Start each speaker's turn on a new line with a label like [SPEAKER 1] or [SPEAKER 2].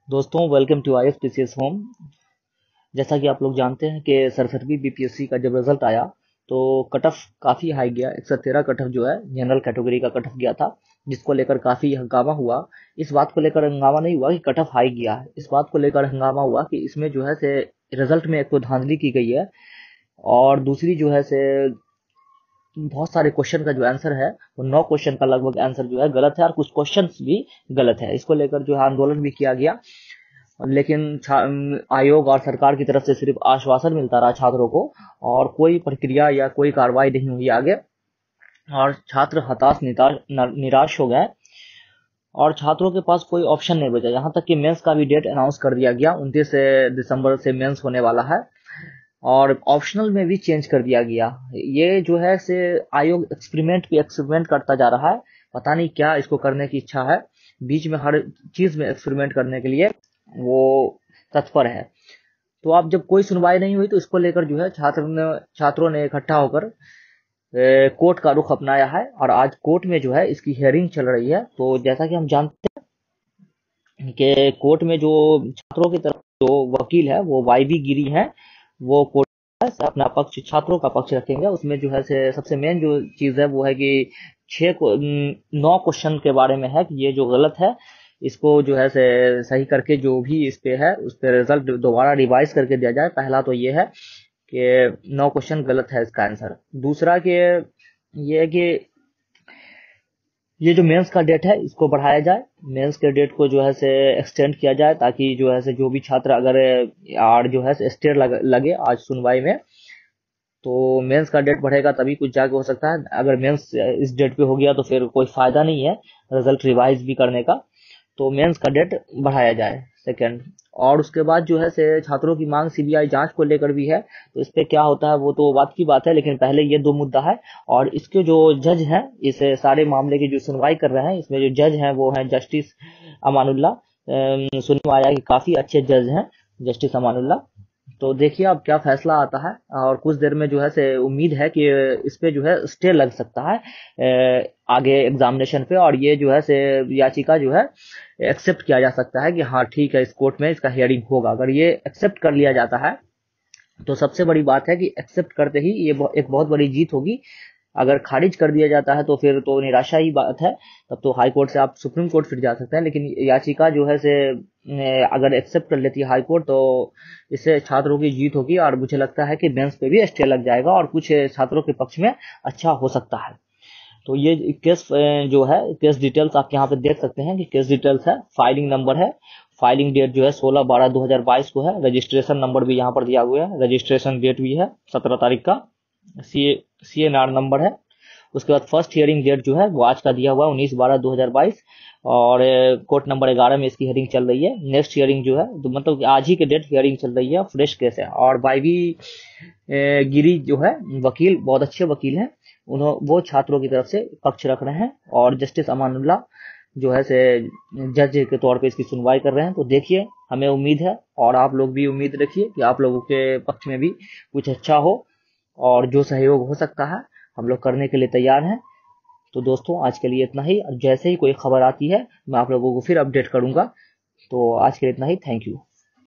[SPEAKER 1] दोस्तों welcome to IFPCS home. जैसा कि आप लोग जानते हैं कि सरसठवीं बीपीएससी का जब रिजल्ट आया तो कट ऑफ काफ़ी हाई गया। 113 कट ऑफ जो है जनरल कैटेगरी का कट ऑफ गया था, जिसको लेकर काफ़ी हंगामा हुआ। इस बात को लेकर हंगामा नहीं हुआ कि कट ऑफ हाई गया है, इस बात को लेकर हंगामा हुआ कि इसमें जो है से रिजल्ट में एक तो धांधली की गई है, और दूसरी जो है से बहुत सारे क्वेश्चन का जो आंसर है वो 9 क्वेश्चन का लगभग आंसर जो है गलत है, और कुछ क्वेश्चन भी गलत है। इसको लेकर जो है आंदोलन भी किया गया, लेकिन आयोग और सरकार की तरफ से सिर्फ आश्वासन मिलता रहा छात्रों को, और कोई प्रक्रिया या कोई कार्रवाई नहीं हुई आगे। और छात्र हताश निराश हो गए, और छात्रों के पास कोई ऑप्शन नहीं बचा। यहाँ तक कि मेंस का भी डेट अनाउंस कर दिया गया, 29 दिसंबर से मेंस होने वाला है, और ऑप्शनल में भी चेंज कर दिया गया। ये जो है से आयोग एक्सपेरिमेंट पे एक्सपेरिमेंट करता जा रहा है, पता नहीं क्या इसको करने की इच्छा है। बीच में हर चीज में एक्सपेरिमेंट करने के लिए वो तत्पर है। तो अब जब कोई सुनवाई नहीं हुई तो इसको लेकर जो है छात्रों ने इकट्ठा होकर कोर्ट का रुख अपनाया है, और आज कोर्ट में जो है इसकी हियरिंग चल रही है। तो जैसा कि हम जानते हैं कि कोर्ट में जो छात्रों की तरफ जो वकील है वो वाईबी गिरी है, वो कोर्ट में अपना पक्ष, छात्रों का पक्ष रखेंगे। उसमें जो है से सबसे मेन जो चीज है वो है कि 9 क्वेश्चन के बारे में है कि ये जो गलत है इसको जो है से सही करके जो भी इस पे है उस पे रिजल्ट दोबारा रिवाइज करके दिया जाए। पहला तो ये है कि 9 क्वेश्चन गलत है इसका आंसर। दूसरा कि ये है कि ये जो मेंस का डेट है इसको बढ़ाया जाए, मेंस के डेट को जो है से एक्सटेंड किया जाए, ताकि जो है से जो भी छात्र अगर और जो है से स्टे लगे आज सुनवाई में, तो मेंस का डेट बढ़ेगा तभी कुछ जाके हो सकता है। अगर मेंस इस डेट पे हो गया तो फिर कोई फायदा नहीं है रिजल्ट रिवाइज भी करने का। तो मेंस का डेट बढ़ाया जाए, सेकंड। और उसके बाद जो है से छात्रों की मांग सीबीआई जांच को लेकर भी है, तो इस पे क्या होता है वो तो बात की बात है, लेकिन पहले ये दो मुद्दा है। और इसके जो जज हैं इस सारे मामले की जो सुनवाई कर रहे हैं, इसमें जो जज हैं वो हैं जस्टिस अमानुल्लाह। सुनने में आया कि काफी अच्छे जज हैं जस्टिस अमानुल्लाह। तो देखिए अब क्या फैसला आता है, और कुछ देर में जो है से उम्मीद है कि इस पे जो है स्टे लग सकता है आगे एग्जामिनेशन पे, और ये जो है से याचिका जो है एक्सेप्ट किया जा सकता है कि हाँ ठीक है, इस कोर्ट में इसका हियरिंग होगा। अगर ये एक्सेप्ट कर लिया जाता है तो सबसे बड़ी बात है कि एक्सेप्ट करते ही ये एक बहुत बड़ी जीत होगी। अगर खारिज कर दिया जाता है तो फिर तो निराशा ही बात है, तब तो हाई कोर्ट से आप सुप्रीम कोर्ट फिर जा सकते हैं। लेकिन याचिका जो है से अगर एक्सेप्ट कर लेती है हाई कोर्ट तो इससे छात्रों की जीत होगी, और मुझे लगता है कि बेंच पे भी स्टे लग जाएगा और कुछ छात्रों के पक्ष में अच्छा हो सकता है। तो ये केस जो है केस डिटेल्स आप यहाँ पे देख सकते हैं कि केस डिटेल्स है, फाइलिंग नंबर है, फाइलिंग डेट जो है 16/12/2022 को है, रजिस्ट्रेशन नंबर भी यहाँ पर दिया हुआ है, रजिस्ट्रेशन डेट भी है 17 तारीख का, CNR नंबर है। उसके बाद फर्स्ट हियरिंग डेट जो है वो आज का दिया हुआ है 19/12/2022, और कोर्ट नंबर 11 में इसकी हियरिंग चल रही है। नेक्स्ट हियरिंग जो है तो मतलब आज ही के डेट हियरिंग चल रही है, फ्रेश केस है। और वाईबी गिरी जो है वकील बहुत अच्छे वकील हैं, उन्होंने वो छात्रों की तरफ से पक्ष रख रहे हैं, और जस्टिस अमानुल्लाह जो है से जज के तौर पे इसकी सुनवाई कर रहे हैं। तो देखिए हमें उम्मीद है, और आप लोग भी उम्मीद रखिए कि आप लोगों के पक्ष में भी कुछ अच्छा हो, और जो सहयोग हो सकता है हम लोग करने के लिए तैयार हैं। तो दोस्तों आज के लिए इतना ही, जैसे ही कोई खबर आती है मैं आप लोगों को फिर अपडेट करूंगा। तो आज के लिए इतना ही, थैंक यू।